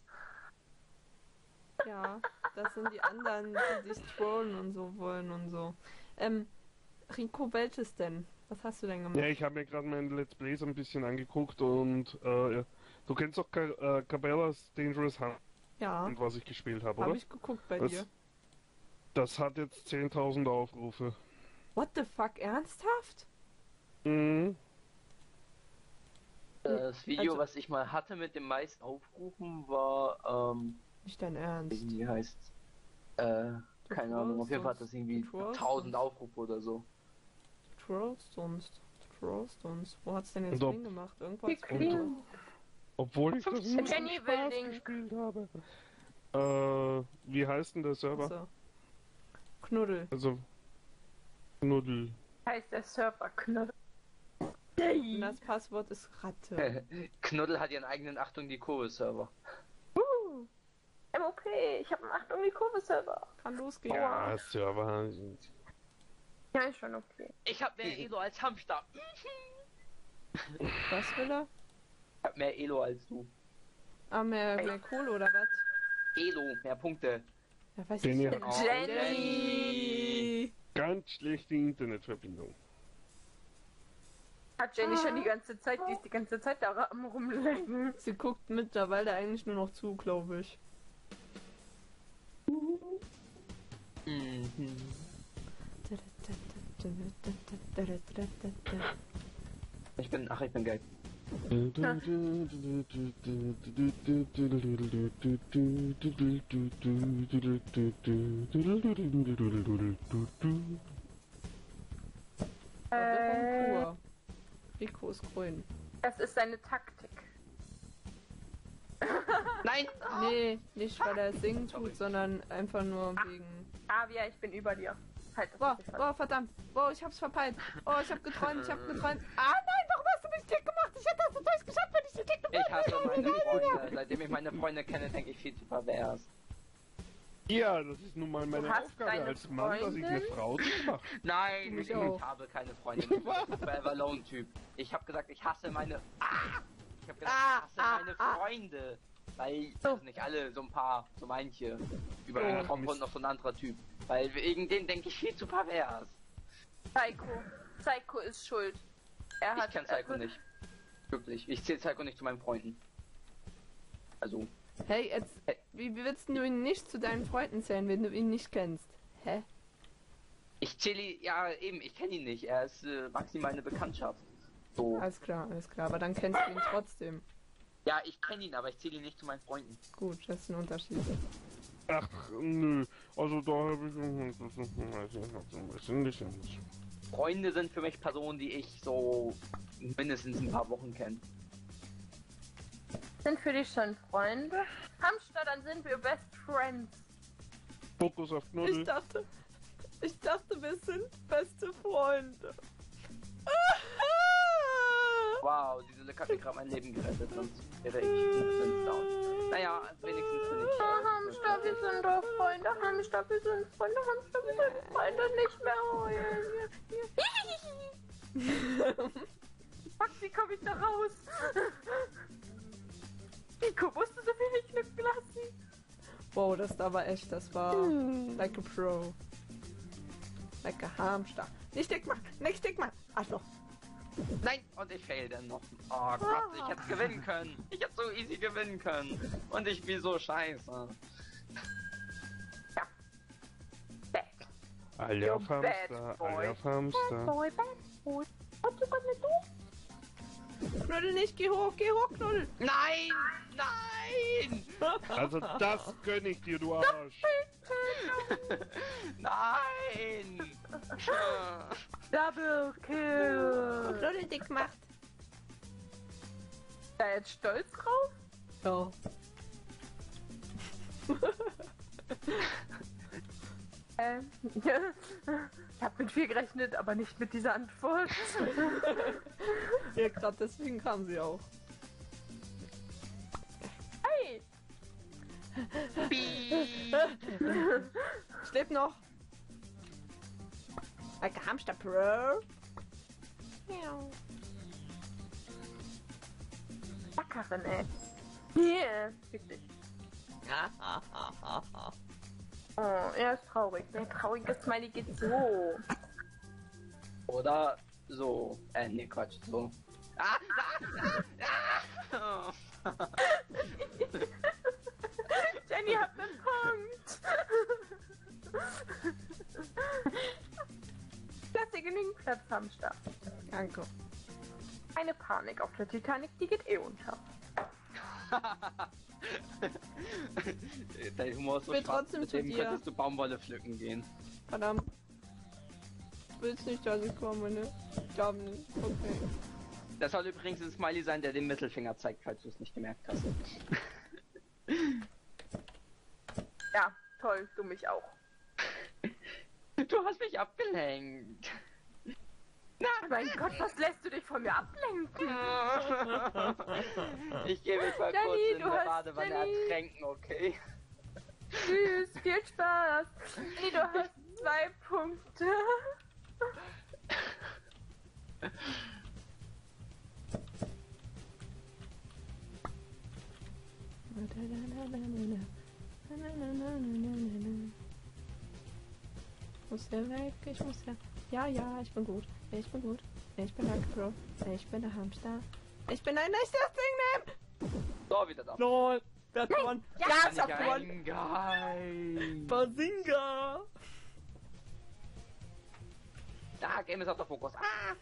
Ja, das sind die anderen, die sich trollen und so wollen und so. Ähm, Rico, welches denn? Was hast du denn gemacht?
Ja, ich habe mir gerade mein Let's Play so ein bisschen angeguckt und äh, ja. Du kennst doch Ka äh, Cabela's Dangerous Hunt,
Ja,
und was ich gespielt habe, oder?
habe ich geguckt bei
das,
dir.
das hat jetzt zehntausend Aufrufe.
What the fuck, ernsthaft?
Mhm.
Das Video,
Also-
was ich mal hatte mit den meisten Aufrufen, war, ähm,
Nicht dein Ernst.
wie heißt äh, keine Ahnung, auf jeden Fall hat das irgendwie
Du trollst
tausend
uns.
Aufrufe oder so.
Du trollst sonst. Du trollst uns. Wo hat's denn jetzt
Und ob-
hingemacht? Irgendwo
Wie
hat's
clean.
hingemacht.
Obwohl ich das
fünfzehn
nur zum
Jenny
Spaß
Building.
gespielt habe. Äh, wie heißt denn der Server?
So. Knuddel.
Also, Knuddel.
Heißt der Server Knuddel.
Und das Passwort ist Ratte.
Knuddel hat ihren eigenen Achtung die Kurve-Server.
Uh, M O P, ich habe einen Achtung die Kurve Server.
Kann losgehen.
Ja, Server.
Ja, ist schon okay.
Ich hab mehr Elo als Hamster.
Was will er?
Ich hab mehr Elo als du.
Ah, mehr, mehr Kohle oder was?
Elo, mehr Punkte.
Ja, weiß
Jenny
ich
hat
nicht.
Jenny!
ganz schlechte Internetverbindung.
Hat Jenny schon die ganze Zeit, die ist die ganze Zeit da am rumlecken.
Sie guckt mittlerweile eigentlich nur noch zu, glaube ich.
Mhm. Ich bin, ach, ich bin geil.
Äh,
Pur. Rico ist grün.
das ist seine Taktik.
Nein!
Nee, nicht weil er singen
Sorry.
tut, sondern einfach nur wegen...
Avia, ich bin über dir. Halt das
Boah,
nicht fest.
boah, verdammt. Boah, ich hab's verpeilt. Oh, ich hab geträumt, ich hab geträumt. Ah nein, warum hast du mich dick gemacht? Ich hätte das total geschafft, wenn ich dich dick gemacht
Ich hasse meine Freunde. Seitdem ich meine Freunde kenne, denke ich viel zu pervers.
Ja, das ist nun mal meine
Du hast
Aufgabe
eine
als Mann, dass ich eine
Freundin?
Frau dick mache.
Nein,
Mich
ich
auch.
habe keine Freunde. Ich bin ein Forever Alone Typ. Ich habe gesagt, ich hasse meine. Ah! Ich habe gesagt,
Ah,
ich hasse
ah,
meine
ah.
Freunde. Weil, also nicht alle, so ein paar, so manche. Überall
Oh,
kommt
Mist.
noch so ein anderer Typ. Weil wegen den denke ich viel zu pervers.
Psycho. Psycho ist schuld. Er
Ich
hat
kenne Psycho nicht. Wirklich. Ich zähle Psycho nicht zu meinen Freunden. Also,
Hey, jetzt, wie wie willst du ihn nicht zu deinen Freunden zählen, wenn du ihn nicht kennst? Hä?
ich zähle, ja eben, ich kenne ihn nicht. Er ist äh, maximal eine Bekanntschaft. So.
Alles klar, alles klar, aber dann kennst du ihn trotzdem.
Ja, ich kenne ihn, aber ich zähle ihn nicht zu meinen Freunden.
Gut, das ist ein Unterschied.
Ach, nö. Also da habe ich... Das ist ein bisschen nicht.
Freunde sind für mich Personen, die ich so mindestens ein paar Wochen kenne.
Sind für dich schon Freunde? Hamster, dann sind wir Best Friends.
Fokus auf
Ich
Knuddel.
dachte, ich dachte, wir sind beste Freunde.
Wow, diese Lücke hat mir gerade mein Leben gerettet, sonst wäre ich instant down. Naja, wenigstens bin ich.
Oh, Hamster, wir sind doch Freunde. Hamster, wir sind Freunde. Hamster, wir sind Freunde. Nicht mehr heulen. Fuck, wie komme ich da raus? Nico, musst du so wenig Glück lassen?
Wow, das da war echt, das war like a pro. Like a Hamster. Nicht dick machen, nicht dick machen. Arschloch.
Nein, und ich fail dann noch. Oh Gott, ich hätte gewinnen können. Ich hätte so easy gewinnen können. Und ich bin so scheiße.
Bad
Alle auf
You're bad
Hamster,
boy.
alle auf Hamster.
boy, bad boy. What you gonna do?
Knuddel nicht, geh hoch, geh hoch, Knuddel.
Nein! Nein!
Also das gönn ich dir, du Arsch.
Nein!
Double Kill.
Knuddel dick macht.
Da jetzt stolz drauf?
Ja.
Ähm, ich hab mit viel gerechnet, aber nicht mit dieser Antwort.
Ja, gerade deswegen kam sie auch.
Hey!
Schläft noch. Like a Hamster Pro. Miau.
Hackerin, ey. Nee, wirklich. Oh, er ist traurig. Der traurige Smiley geht so.
Oder so. Äh, nee, Quatsch, so. Ah, ah, ah, ah.
Jenny hat einen Punkt. Lass dir genügend Platz haben, Stab.
Danke.
Keine Panik auf der Titanic, die geht eh unter.
Dein Humor ist so
will
schwarz,
trotzdem
mit
zu
dem
dir.
könntest du Baumwolle pflücken gehen.
Verdammt. Du willst nicht, dass ich komme, ne? Ich glaube nicht. Okay.
Das soll übrigens ein Smiley sein, der den Mittelfinger zeigt, falls du es nicht gemerkt hast.
Ja, toll, du mich auch.
Du hast mich abgelenkt.
Na, mein Gott, was lässt du dich von mir ablenken?
Ich gehe mich mal
Jenny,
kurz in
du
der
hast-
Badewanne
Jenny.
ertränken, okay?
Tschüss, viel Spaß. Nee, du hast zwei Punkte.
Ich muss hier weg, ich muss hier. Ja, ja, ich bin gut. Ich bin gut. Ich bin der Pro. Ich bin der Hamster. Ich bin ein nicht das Ding nehmen!
So, wieder da.
Lol, wer hat gewonnen?
Ja,
Ja, ich hab gewonnen!
Geil.
Bazinga!
Da, Game ist auf der Fokus. Ah!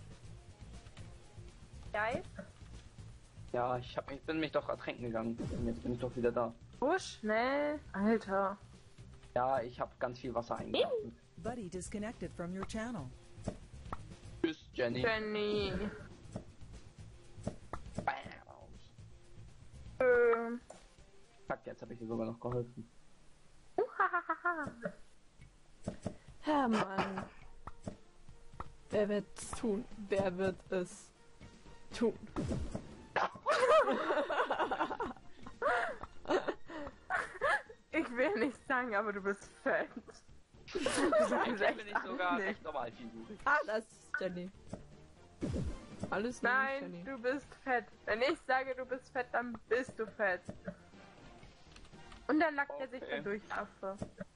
Geil.
Ja, ich hab mich, bin mich doch ertränken gegangen. Und jetzt bin ich doch wieder da.
So schnell. Alter.
Ja, ich habe ganz viel Wasser eingeatmet.
Buddy disconnected from your channel.
Tschüss, Jenny.
Jenny.
Bam.
Ähm.
Fuck, jetzt habe ich dir sogar noch geholfen.
Uhahaha.
Ja, Mann. Wer wird es tun? Wer wird es tun?
Ich will nicht sagen, aber du bist fett.
Eigentlich bin ich sogar recht normal figurig.
Ah, das ist Jenny. Alles nur
Nein,
Jenny.
du bist fett. Wenn ich sage, du bist fett, dann bist du fett. Und dann lackt er sich
Okay.
dann durch, Affe.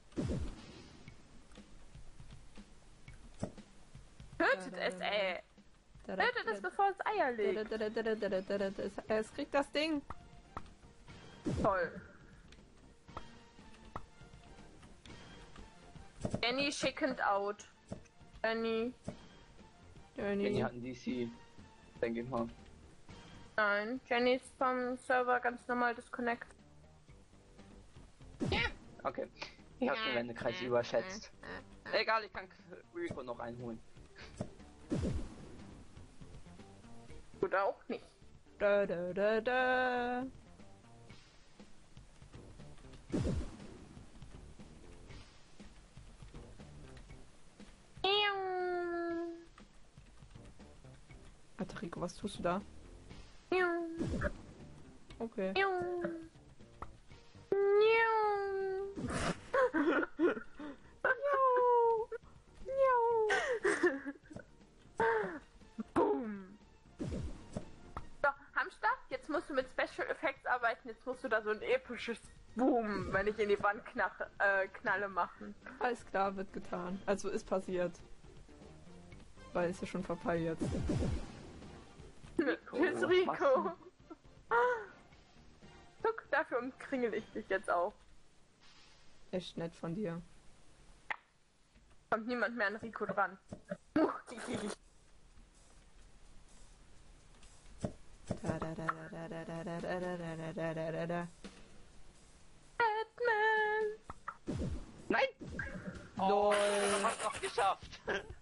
Tötet es, ey. Tötet es, bevor es Eier legt.
Es, es kriegt das Ding.
Toll. Jenny chickened out. Jenny.
Jenny
Jenny.
hat ein D C. Denke ich mal.
Nein, Jenny ist vom Server ganz normal disconnect.
Okay. Ich habe den Wendekreis überschätzt. Egal, ich kann Rico noch einholen.
Oder auch nicht.
Da, da, da, da. Alter Rico, was tust du da? Okay.
Boom. So, Hamster, jetzt musst du mit Special Effects arbeiten. Jetzt musst du da so ein episches Boom, wenn ich in die Wand knache, äh, knalle machen.
Alles klar, wird getan. Also ist passiert. Weil ist ja schon vorbei jetzt.
Rico,
Tschüss,
was
Rico.
machst
Guck, dafür umkringel ich dich jetzt auch.
Echt nett von dir.
Kommt niemand mehr an Rico dran.
Da, da, da, da, da, da, da, da, da, da, da, da, da, da.
Batman!
Nein!
Lol.
Hast noch geschafft!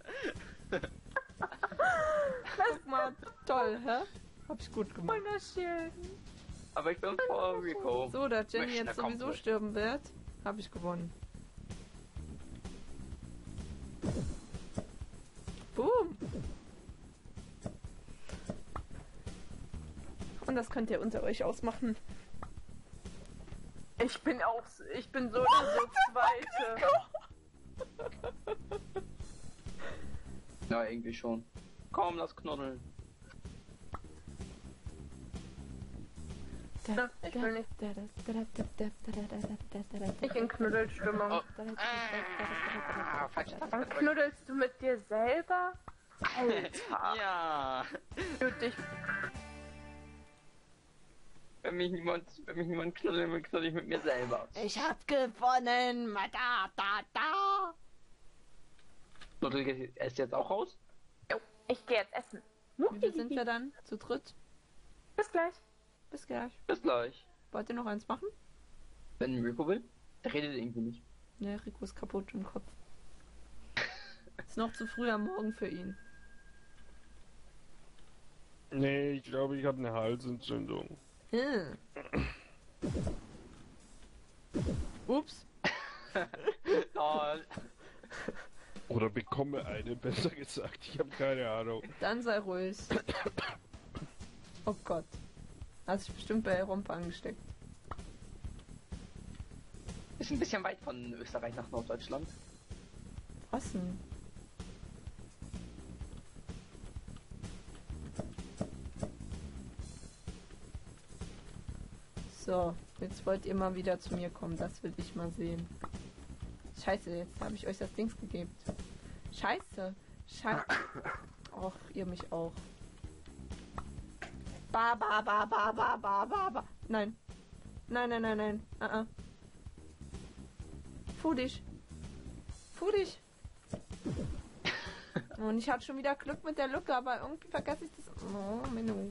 Guck mal, toll, hä? Hab ich gut gemacht.
Wunderschön.
Aber ich bin vor Rico.
So, da Jenny
Möchten,
jetzt
er kommt
sowieso
mit.
sterben wird, habe ich gewonnen. Boom! Und das könnt ihr unter euch ausmachen.
Ich bin auch, ich bin so oder so Zweite.
Ja, irgendwie schon. Komm, lass knuddeln.
Na, ich will nicht. Ich in Knuddelstimmung.
Oh. Ah, falsche Taste.
Dann knuddelst du mit dir selber? Alter.
Ja.
Du dich.
Wenn mich niemand, wenn mich niemand knuddeln will, knuddel ich mit mir selber.
Ich hab gewonnen. Ma da, da, da.
Knuddel ist jetzt auch raus?
Jo, ich gehe jetzt essen.
Wie viel sind wir dann? Zu dritt?
Bis gleich.
Bis gleich.
Bis gleich.
Wollt ihr noch eins machen?
Wenn Rico will, der redet irgendwie nicht.
Ne, Rico ist kaputt im Kopf. Ist noch zu früh am Morgen für ihn.
Nee, ich glaube, ich habe eine Halsentzündung.
Hm. Ups.
Oh,
Oder bekomme eine, besser gesagt. Ich habe keine Ahnung.
Dann sei ruhig. Oh Gott. Hast dich bestimmt bei Rompa angesteckt.
ist ein bisschen weit von Österreich nach Norddeutschland.
Was denn? So, jetzt wollt ihr mal wieder zu mir kommen. Das will ich mal sehen. Scheiße, jetzt habe ich euch das Dings gegeben. Scheiße. Scheiße. Och, ihr mich auch. Ba, ba, ba, ba, ba, ba, ba, ba. Nein. Nein, nein, nein, nein. Uh -uh. Fu dich. Fu dich. Und ich hatte schon wieder Glück mit der Lücke, aber irgendwie vergesse ich das. Oh, Menno.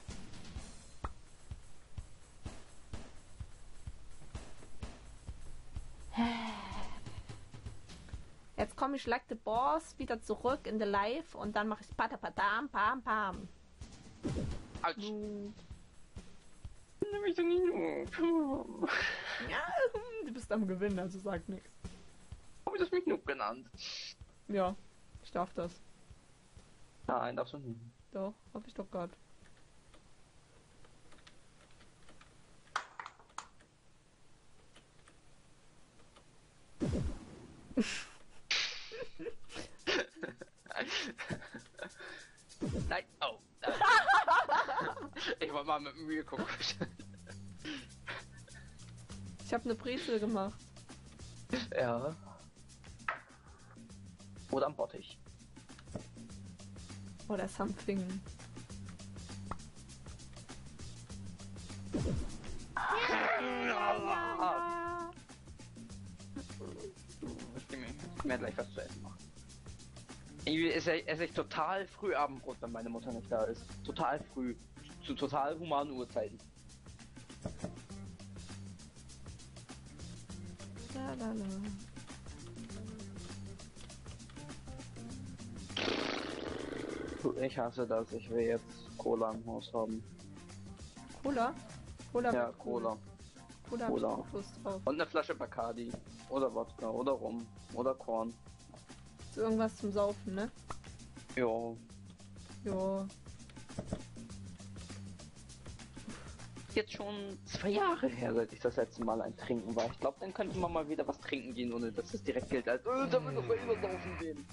Jetzt komme ich like the Boss wieder zurück in the Live und dann mache ich patapatam, pam, pam.
Autsch.
Du.
Nimm mich doch nicht. Puh.
Ja, du bist am Gewinnen, also sag nichts.
Hab ich das mich Noob genannt?
Ja, ich darf das.
Nein, darfst du nicht.
Doch, hab ich doch gerade.
Nein, oh. Ich wollte mal mit dem Mühe gucken.
Ich habe eine Brezel gemacht.
Ja. Oder am Bottich.
Oder something.
Ah. Ich geh mir, ich geh mir gleich was zu essen machen. Irgendwie esse ich, esse ich total früh Abendbrot, wenn meine Mutter nicht da ist. Total früh. Zu total humanen Uhrzeiten.
La, la, la.
Ich hasse das. Ich will jetzt Cola im Haus haben.
Cola? Cola
Ja,
wird cool.
Cola.
Cola hab ich
Cola.
auch Lust drauf.
Und eine Flasche Bacardi. Oder Wodka. Oder Rum. Oder Korn.
So irgendwas zum Saufen, ne?
Jo.
Jo.
Jetzt schon zwei Jahre her, seit ich das letzte Mal ein Trinken war. Ich glaube, dann könnte man mal wieder was trinken gehen, ohne dass es direkt gilt als, äh, da will doch mal übersaufen gehen.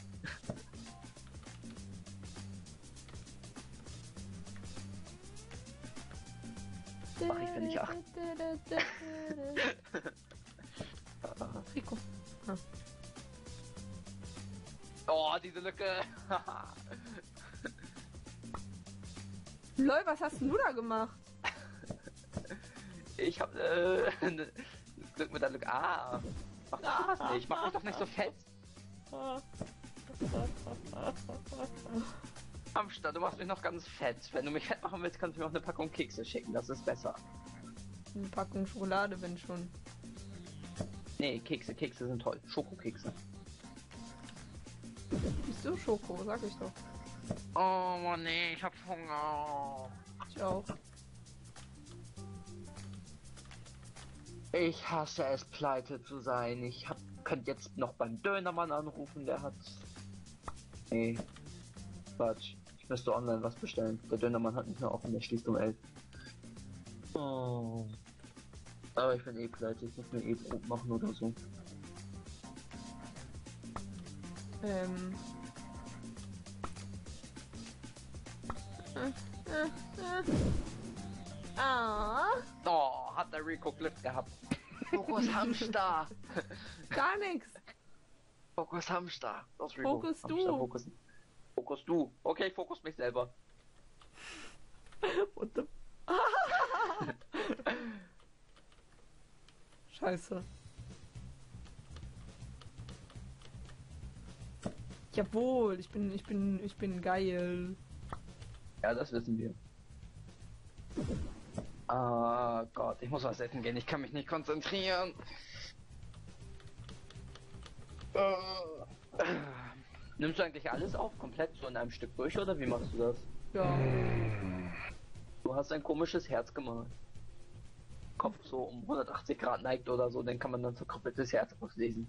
Mach ich, wenn ich acht.
Rico.
Oh, diese Lücke.
Lol, was hast denn du da gemacht?
Ich hab äh, ne, Glück mit der Lücke. Ah. Mach das was nicht. Mach mich doch nicht so fett. Hamster, du machst mich noch ganz fett. Wenn du mich fett machen willst, kannst du mir auch eine Packung Kekse schicken. Das ist besser.
Eine Packung Schokolade, wenn schon.
Nee, Kekse. Kekse sind toll. Schokokekse.
Bist du Schoko, sag ich doch.
Oh Mann, nee, ich hab Hunger.
Ich auch.
Ich hasse es, pleite zu sein. Ich hab, könnt jetzt noch beim Dönermann anrufen, der hat... Nee. Quatsch. Ich müsste online was bestellen. Der Dönermann hat nicht mehr offen, der schließt um elf. Oh. Aber ich bin eh pleite, ich muss mir eh Brot machen oder so.
Ähm. Äh, äh, äh. Ah,
Oh, hat der Rico Glück gehabt. Fokus Hamster.
gar nichts.
Fokus Hamster. Los, Rico.
Fokus
Hamster,
du.
Fokus. Fokus du. Okay, ich fokus mich selber.
What the... Scheiße. Jawohl, ich bin, ich bin, ich bin geil.
Ja, das wissen wir. Ah Gott, ich muss was essen gehen. Ich kann mich nicht konzentrieren. Äh, Nimmst du eigentlich alles auf, komplett so in einem Stück durch, oder wie machst du das?
Ja.
Du hast ein komisches Herz gemalt. Kopf so um hundertachtzig Grad neigt oder so, dann kann man dann so komplettes Herz auslesen.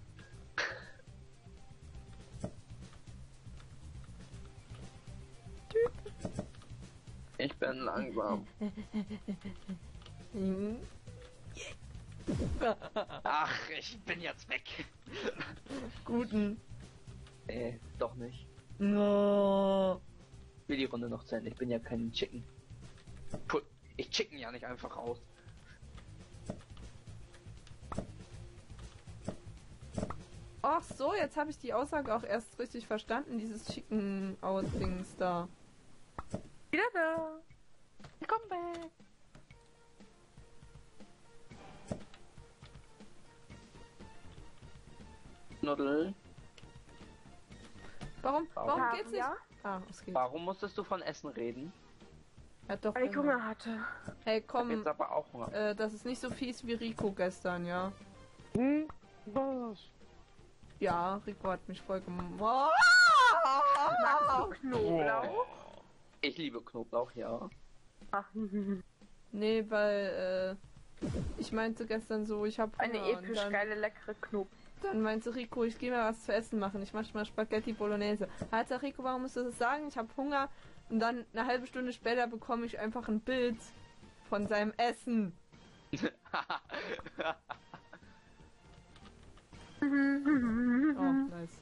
Ich bin langsam. Ach, ich bin jetzt weg.
Guten.
Nee, doch nicht.
No.
Ich will die Runde noch zu Ende. Ich bin ja kein Chicken. Puh, ich chicken ja nicht einfach raus.
Ach so, jetzt habe ich die Aussage auch erst richtig verstanden, dieses Chicken out Dings da.
Wieder da. Komm back.
Nuddel,
Warum, warum
Ja,
geht's nicht?
ja?
Ah, es geht.
warum musstest du von Essen reden?
Er hat doch
Weil ich
Hunger.
Hunger hatte.
Hey,
Ich hab
komm,
jetzt aber auch Hunger.
äh, das ist nicht so fies wie Rico gestern, ja?
Hm? Was?
Ja, Rico hat mich voll gemacht.
Knoblauch?
Ich liebe Knoblauch, ja.
Ach,
Nee, weil, äh, ich meinte gestern so, ich habe
eine
Hunger. Und
episch
dann,
geile, leckere Knoblauch.
dann meinte Rico, ich gehe mal was zu essen machen. Ich mach mal Spaghetti Bolognese. Alter, Rico, warum musst du das sagen? Ich habe Hunger. Und dann eine halbe Stunde später bekomme ich einfach ein Bild von seinem Essen. Oh, nice.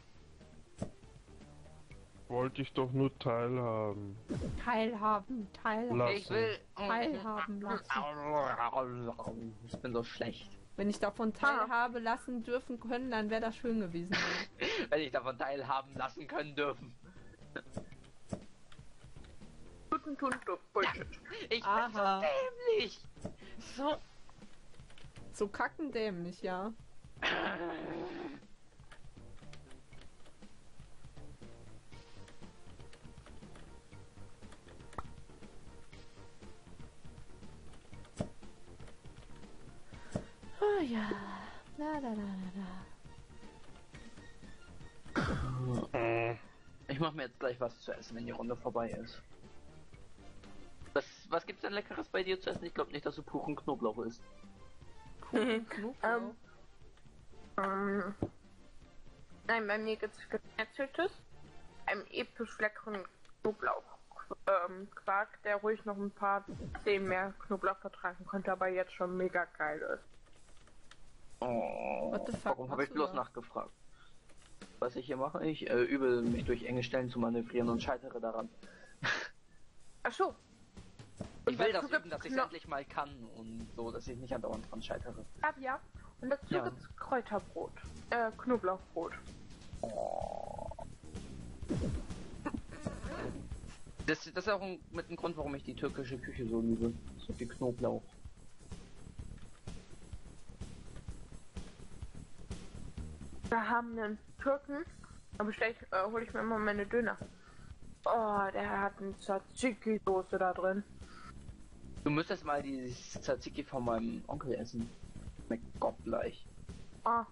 Wollte ich doch nur teilhaben.
Teilhaben, teilhaben,
Lassen.
Ich will.
teilhaben lassen.
Ich bin so schlecht.
Wenn ich davon teilhabe lassen dürfen können, dann wäre das schön gewesen.
Wenn ich davon teilhaben lassen können dürfen.
Guten Tun, Bullshit.
Ich
Aha.
bin so dämlich. So.
So kackendämlich, ja. Oh ja. La, la, la, la, la.
Ich mache mir jetzt gleich was zu essen, wenn die Runde vorbei ist. Was, was gibt's denn Leckeres bei dir zu essen? Ich glaube nicht, dass du puren Knoblauch isst.
Ähm,
Knoblauch.
ähm, nein, bei mir gibt's geschnetzeltes, einen episch leckeren Knoblauch. Ähm, Quark, der ruhig noch ein paar Zehen mehr Knoblauch vertragen konnte, aber jetzt schon mega geil ist.
Oh,
What the fuck
warum habe ich
machst du
bloß
da?
nachgefragt? Was ich hier mache? Ich äh, übe mich durch enge Stellen zu manövrieren und scheitere daran.
Ach so.
Ich will das
dazu
üben, dass
gibt's
ich
Kno-
endlich mal kann und so, dass ich nicht andauernd dran scheitere.
Ja, ja. Und dazu
Ja.
gibt's Kräuterbrot. Äh, Knoblauchbrot.
Das, das ist auch ein, mit ein Grund, warum ich die türkische Küche so liebe. So viel Knoblauch.
Wir haben einen Türken, da bestell ich, äh, hole ich mir immer meine Döner. Oh, der hat eine Tzatziki-Soße da drin.
Du müsstest mal die Tzatziki von meinem Onkel essen. Schmeckt gottgleich.
Oh.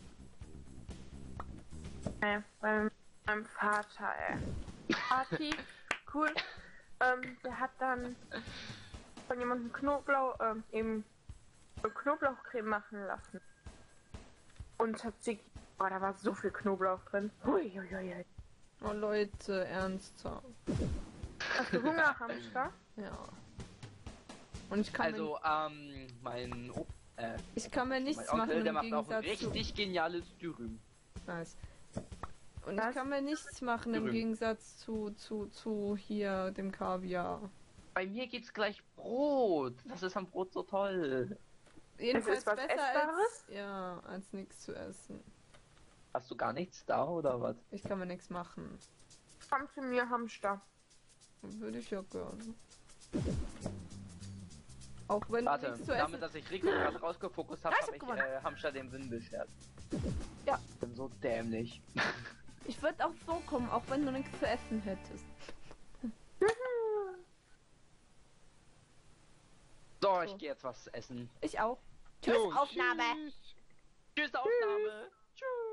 Äh, beim, beim Vater, ey. Party, cool. Ähm, der hat dann von jemandem Knoblauch, ähm, eben Knoblauchcreme machen lassen. Und Tzatziki. Oh, da war so viel Knoblauch drin. Hui, hui, hui, hui.
Oh Leute, ernsthaft.
Hast du Hunger, Hamster?
Ja. Und ich kann
Also, ähm, mein, o äh,
mir, ich kann mir nichts
mein Onkel,
machen
der
im
macht auch ein
Gegensatz zu...
richtig geniales Dürüm.
Nice. Und
Was?
ich kann mir nichts machen im
Dürüm.
Gegensatz zu, zu, zu hier dem Kaviar.
Bei mir gibt's gleich Brot. Das ist am Brot so toll.
Jedenfalls
ist was
besser
Essbares?
als, ja, als nichts zu essen.
Hast du gar nichts da oder was?
Ich kann mir nichts machen.
Komm zu mir, Hamster.
Würde ich ja gerne. Auch wenn
Warte,
du nichts zu essen...
damit, dass ich Rico gerade rausgefokust habe,
Ja, ich
habe
hab
ich
gewonnen.
äh, Hamster den Win beschert.
Ja.
Ich bin so dämlich.
Ich würde auch so kommen, auch wenn du nichts zu essen hättest.
So, ich gehe jetzt was essen.
Ich auch. Tschüss,
Jo,
Aufnahme.
tschüss.
Tschüss, Aufnahme. Tschüss.